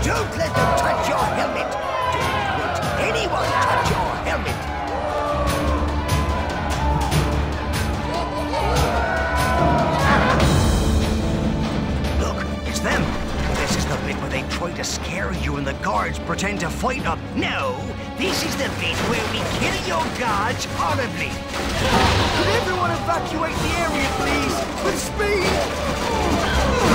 Don't let them touch your helmet! Don't let anyone touch your helmet! Look, it's them! This is the bit where they try to scare you and the guards pretend to fight up. No! This is the bit where we kill your guards horribly! Could everyone evacuate the area, please? With speed!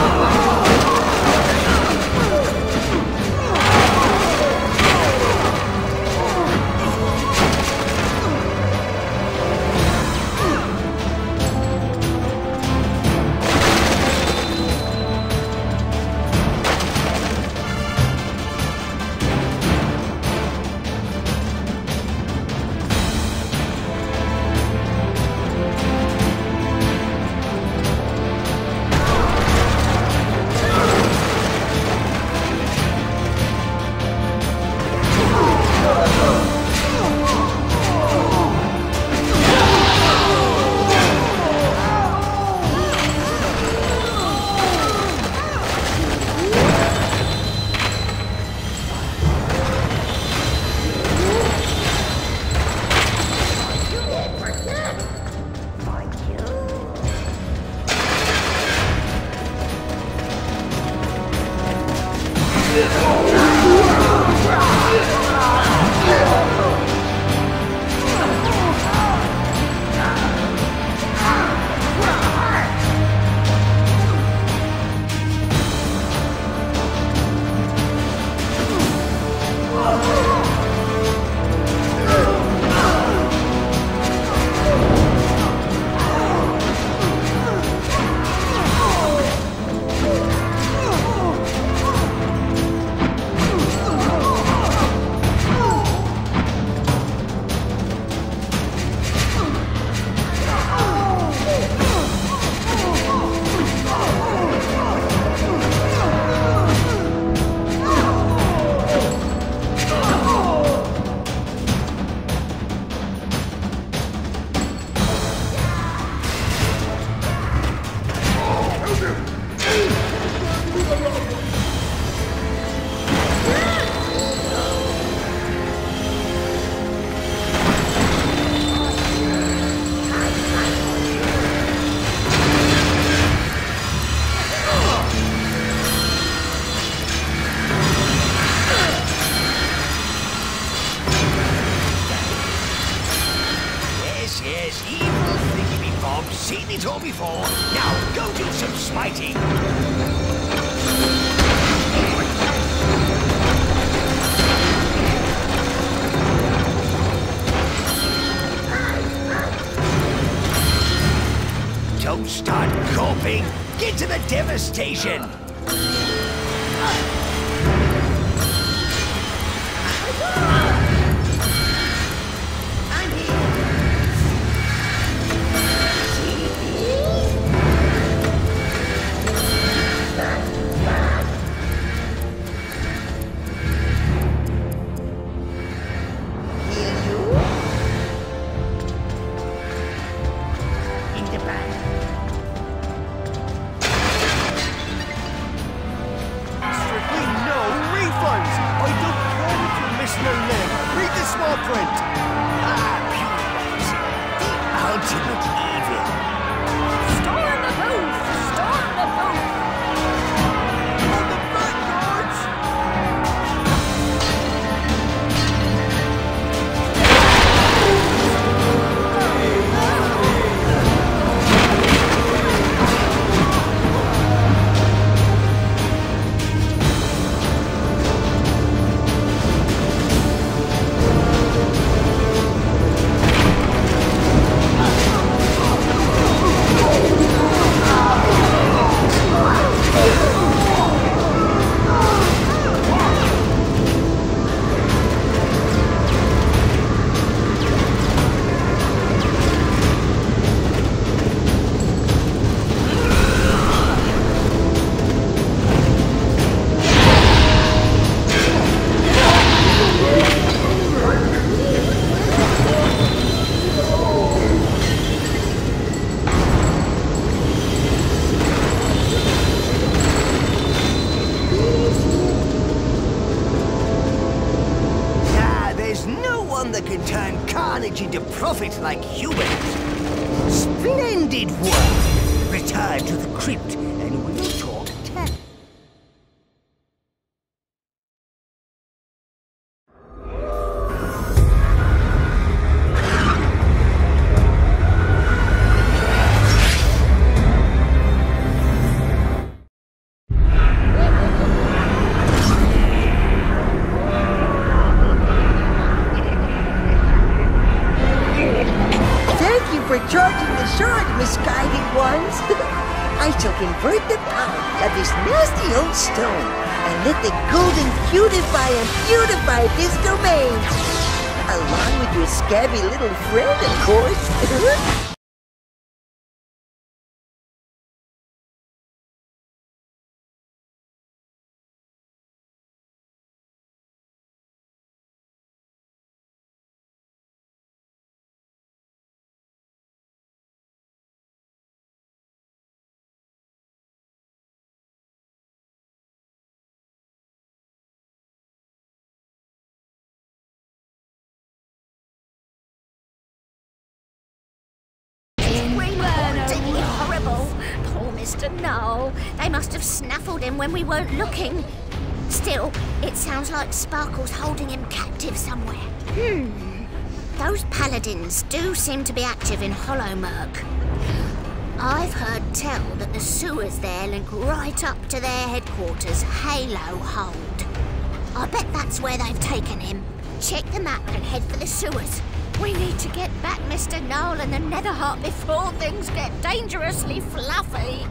Yes, evil thingy bob, seen it all before. Now go do some smiting. Don't start gulping. Get to the devastation. into profit like humans. Splendid work! Return to the crypt and we'll talk tech. For charging the shard, misguided ones. I shall convert the power of this nasty old stone and let the golden beautify and beautify this domain. Along with your scabby little friend, of course. Horrible. Poor Mr. Null. They must have snaffled him when we weren't looking. Still, it sounds like Sparkle's holding him captive somewhere. Those paladins do seem to be active in Hollowmurk. I've heard tell that the sewers there link right up to their headquarters, Halo Hold. I bet that's where they've taken him. Check the map and head for the sewers. We need to get back Mr. Null and the Netherheart before things get dangerously fluffy.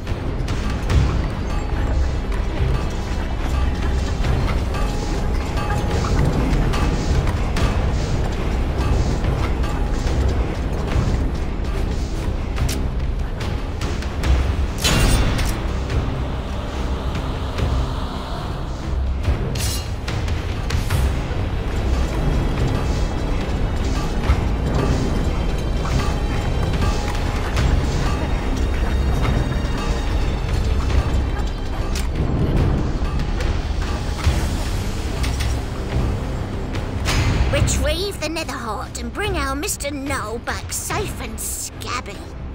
Retrieve the Netherheart and bring our Mr. Null back safe and scabby.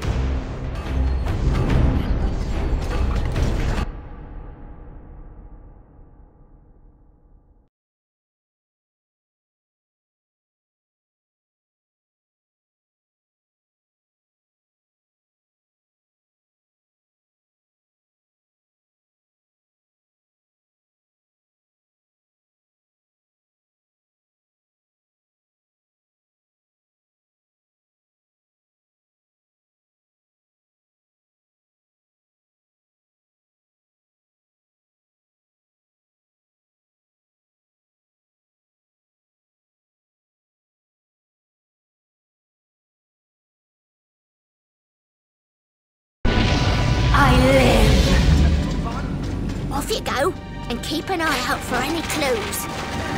I live. Off you go, and keep an eye out for any clues.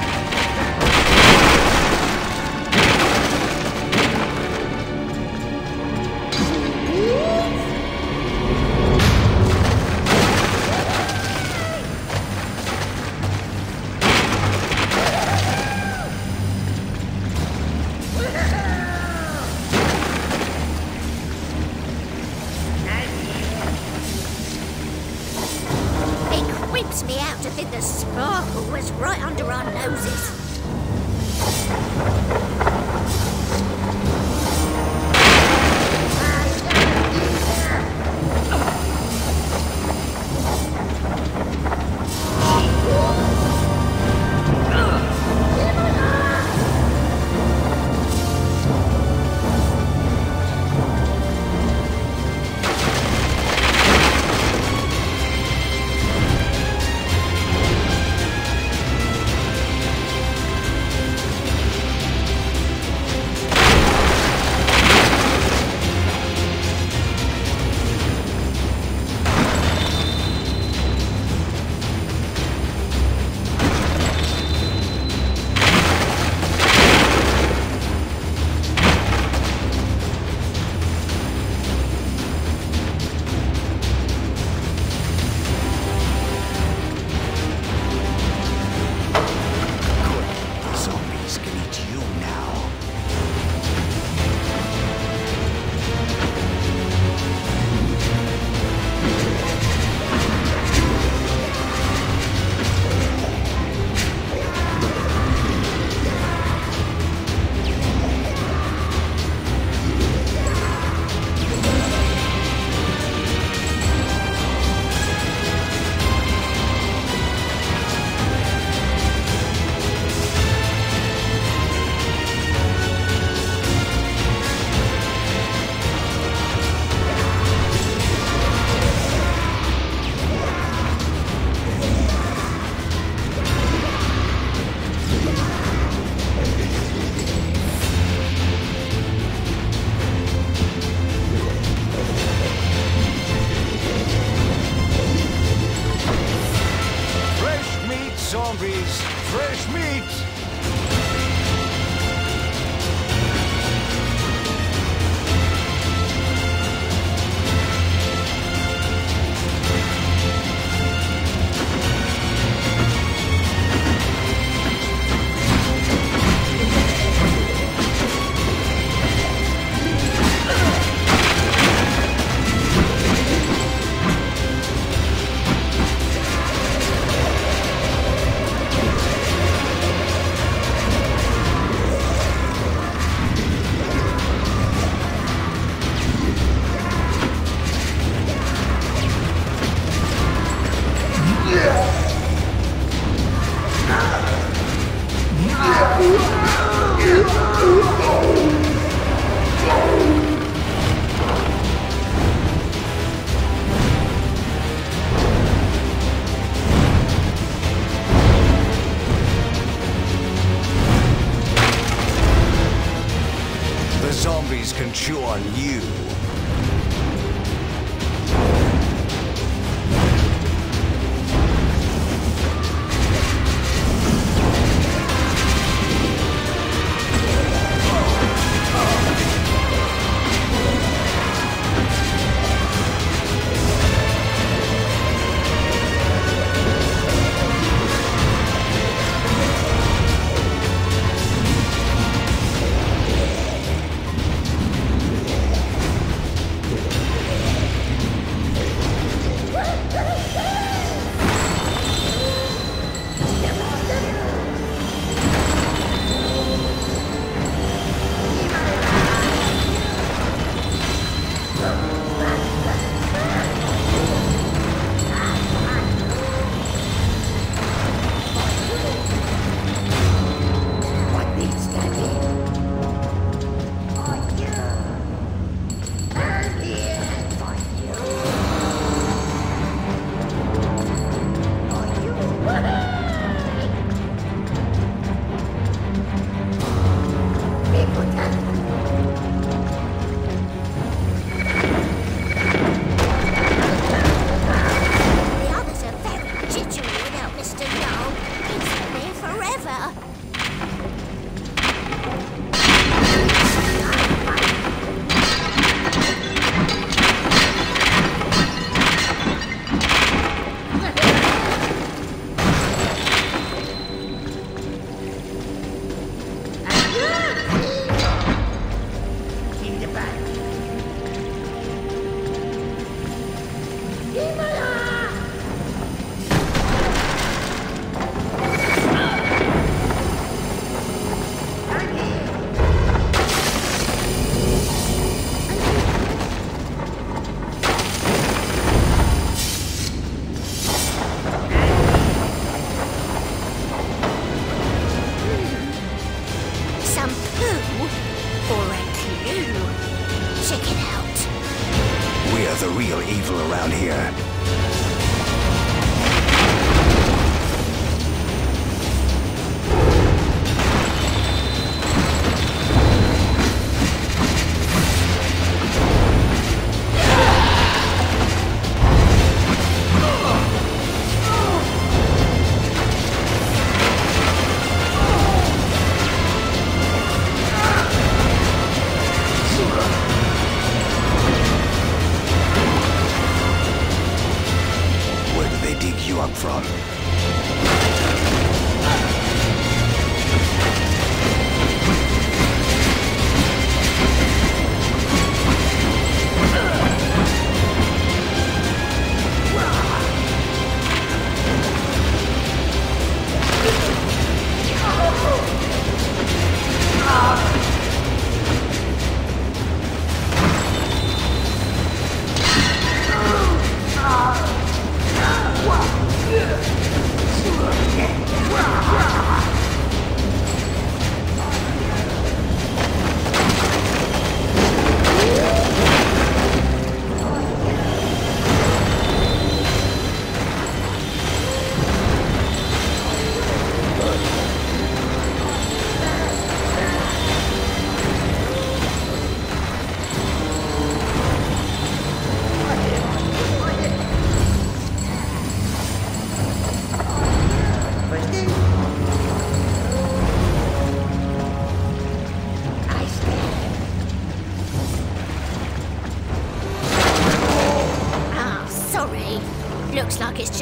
Creeps me out to think the Sparkle was right under our noses. zombies. Fresh meat. The zombies can chew on you.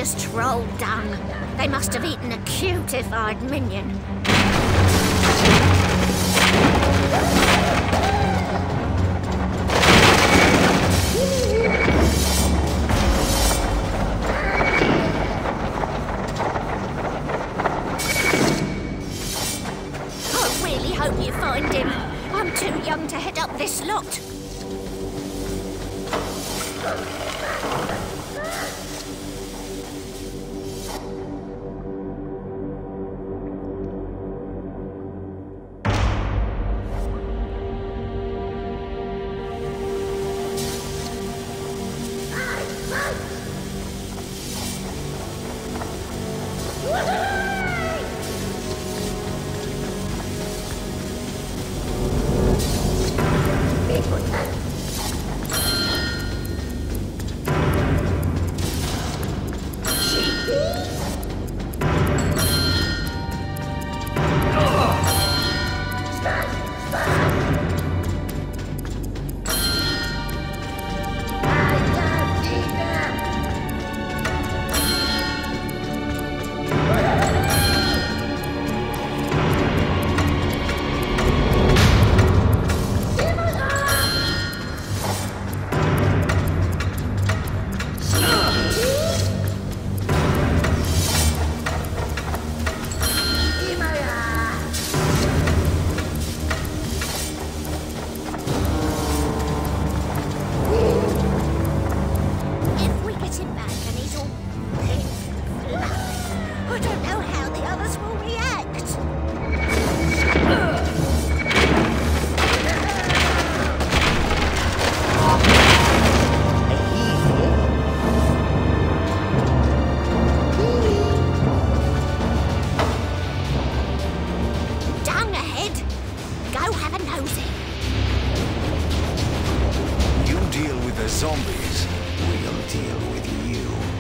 just troll dung. They must have eaten a cutified minion. I really hope you find him. I'm too young to head up this lot. Zombies, we'll deal with you.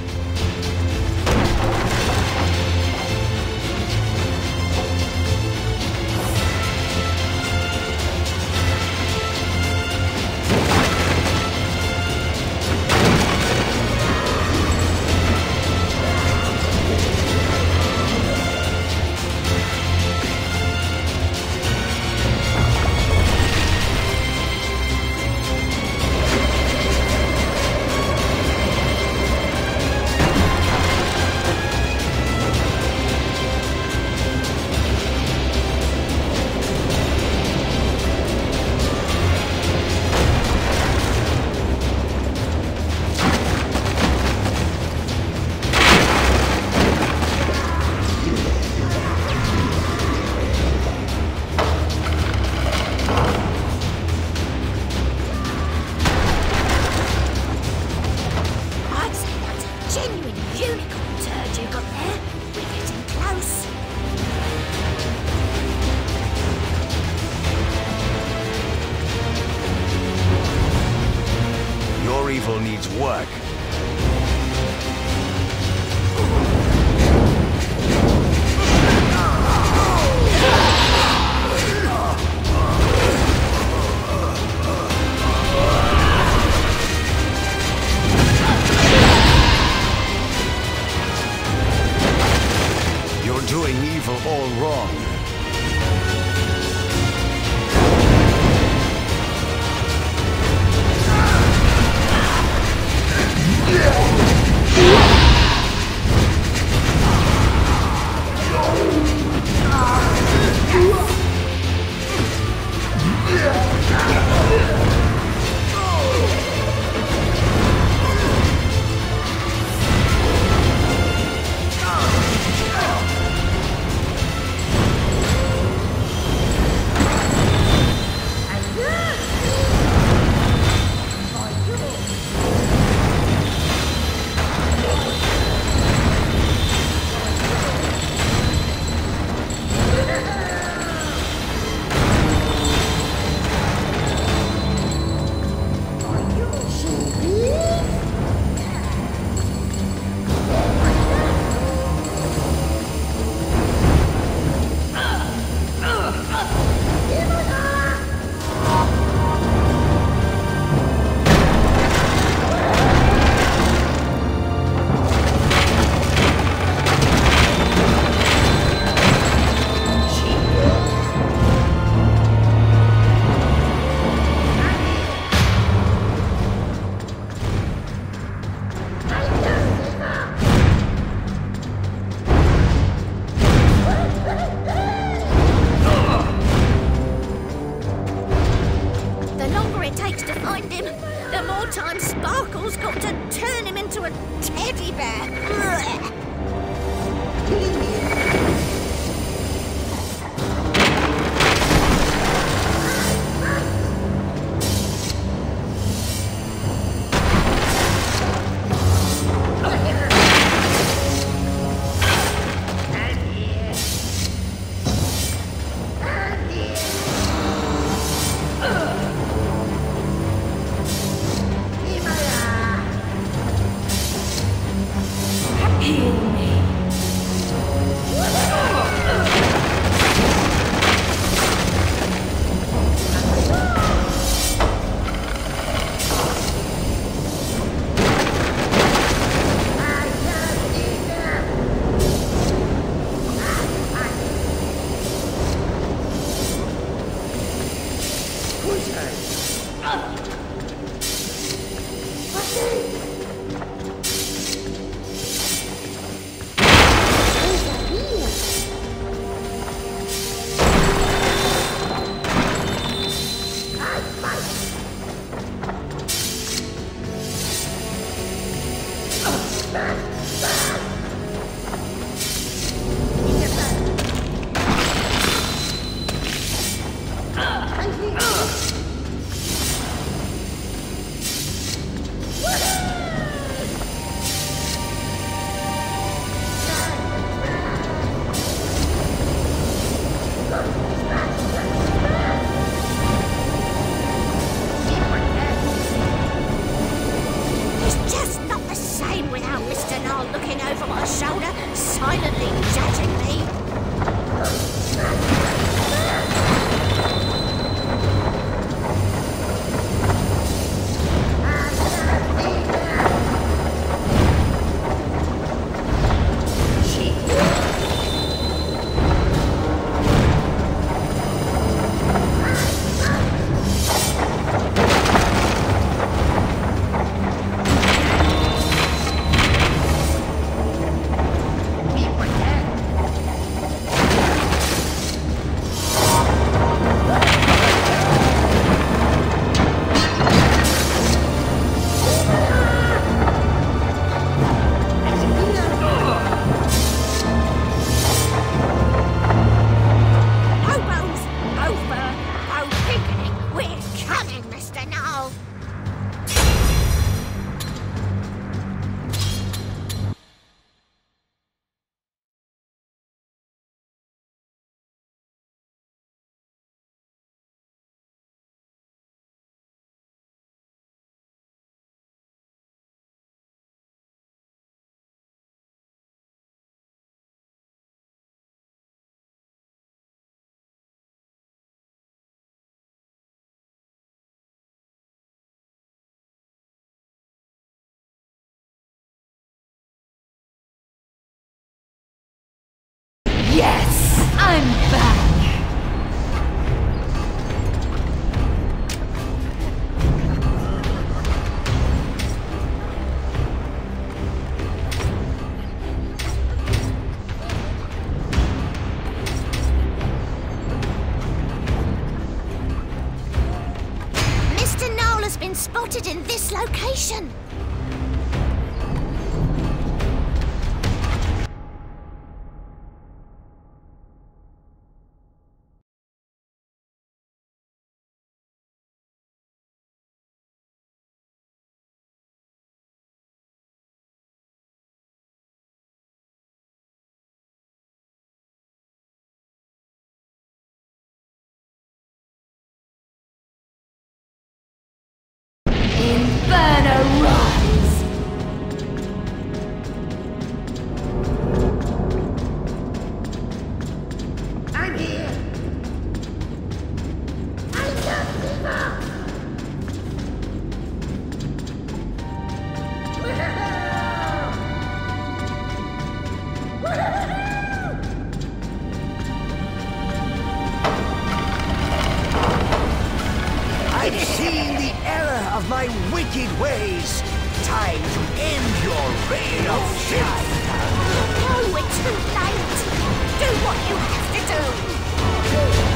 Your evil needs work. You're doing evil all wrong. I'm back. Mr. Knoll has been spotted in this location. Inferno rise! I'm here. I got fever. I've seen the error of my wicked ways. Time to end your reign of filth. Oh, it's too late. Do what you have to do.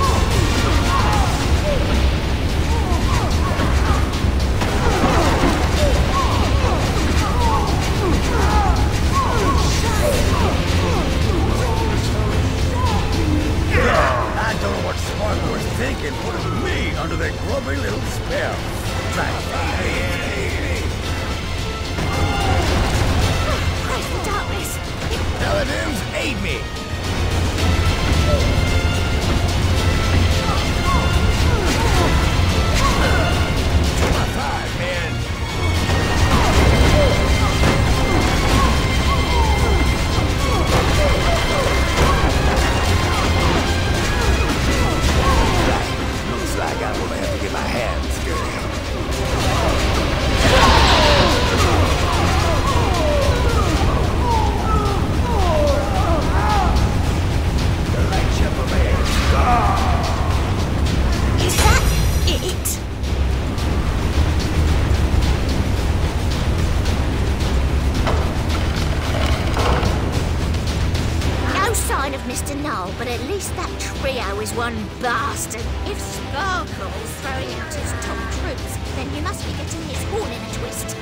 I don't know what Sparkle was thinking, putting me under that grubby little spell. Praise the darkness. Paladins, aid me! To my five, man! Looks like I'm gonna have to get my hands dirty. Is that it? No sign of Mr. Knoll, but at least that trio is one bastard. If Sparkle's throwing out his top troops, then he must be getting his horn in a twist.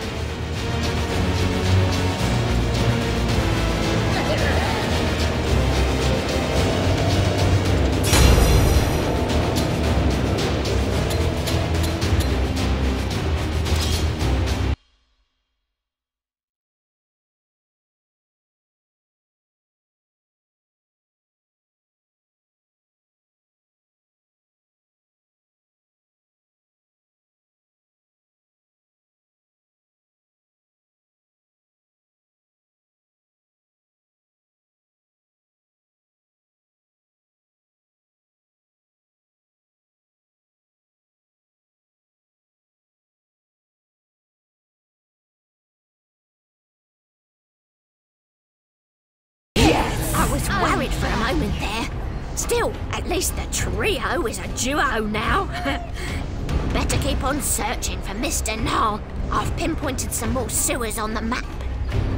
I was worried for a moment there. Still, at least the trio is a duo now. Better keep on searching for Mr. Knoll. I've pinpointed some more sewers on the map.